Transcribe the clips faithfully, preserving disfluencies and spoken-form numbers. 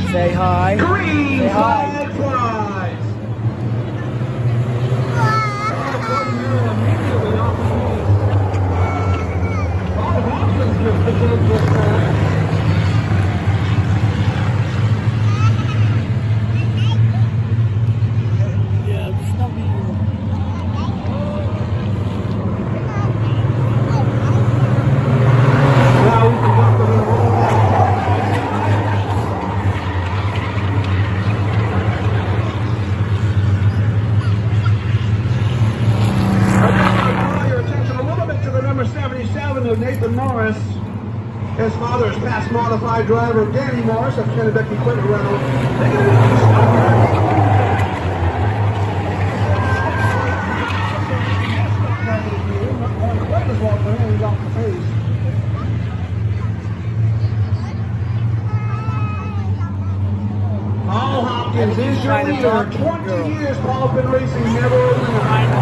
Say hi. Green Say hi. flag flies. Bob Hopkins gets the game this time. Nathan Morris. His father is past modified driver Danny Morris of Kennebec Equipment Rental. Paul Hopkins is your leader. twenty years Paul's been racing, never a winner.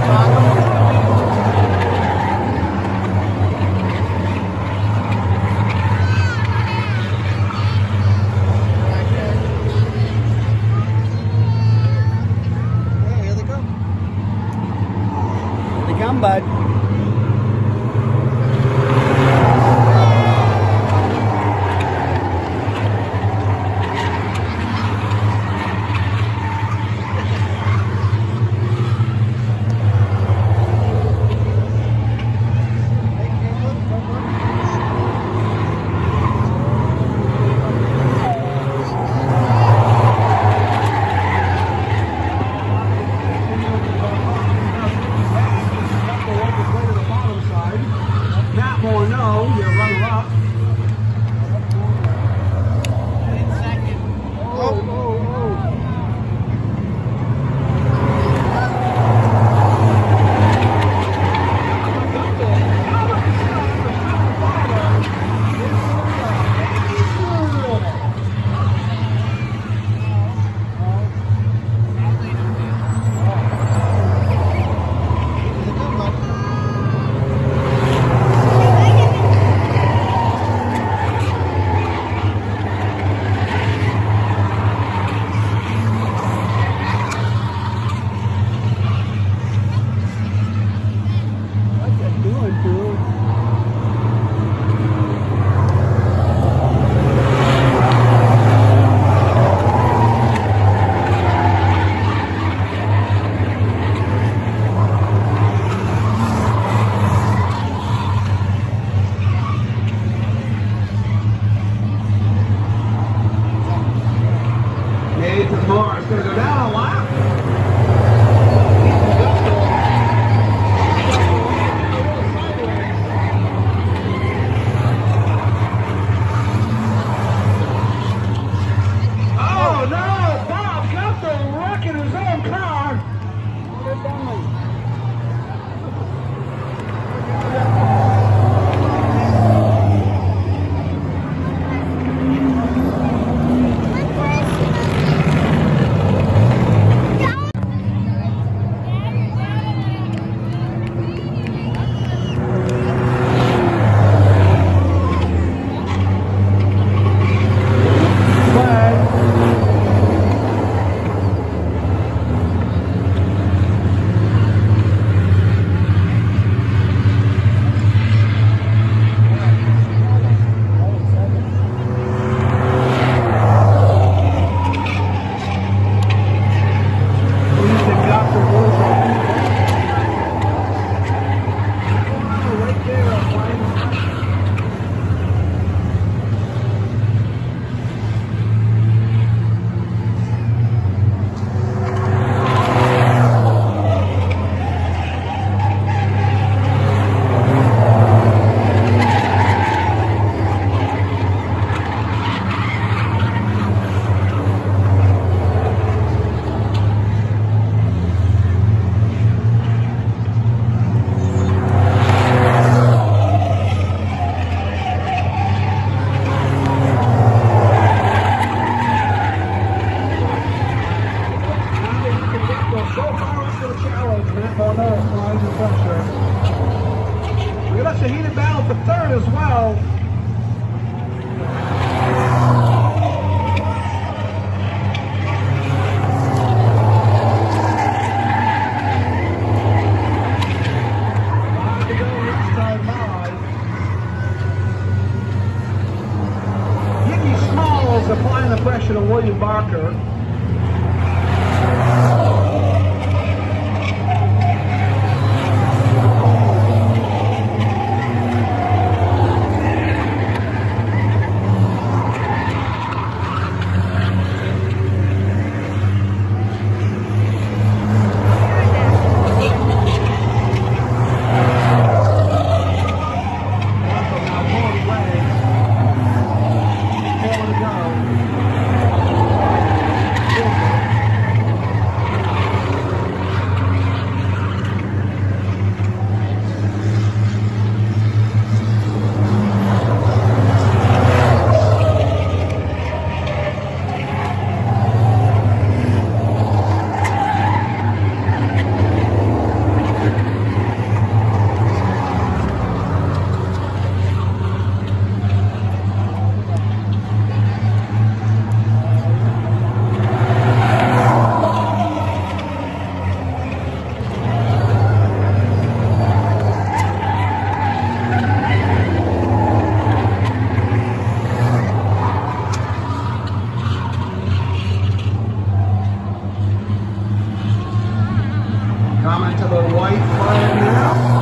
Come, bud. Nathan Morris going to go down a lap. Oh no! Bob Guthrie wrecking his own car. He's applying the pressure to William Barker. Coming to the white flag now.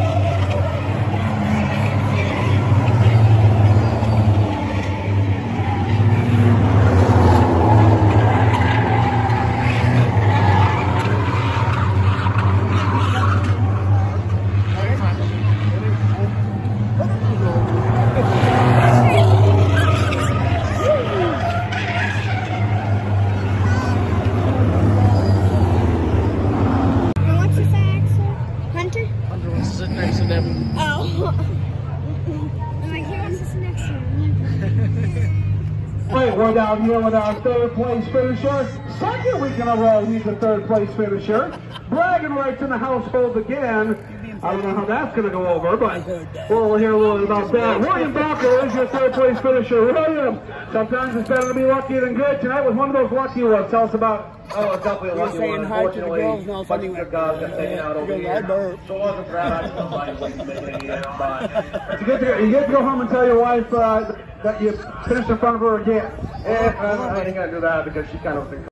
Wait, we're down here with our third place finisher. Second week in a row, he's a third place finisher. Bragging rights in the household again. I don't know how that's going to go over, but we'll hear a little bit about that. William Barker is your third place finisher. William, sometimes it's better to be lucky than good. Tonight was one of those lucky ones. Tell us about. Oh, it's definitely a lucky one. Unfortunately, a bunch of good guys got taken out over here. So it wasn't for that. I just don't like it. But you get to you get to go home and tell your wife uh, that you finished in front of her again. Eh, I ain't gonna do that because she kind of thinks.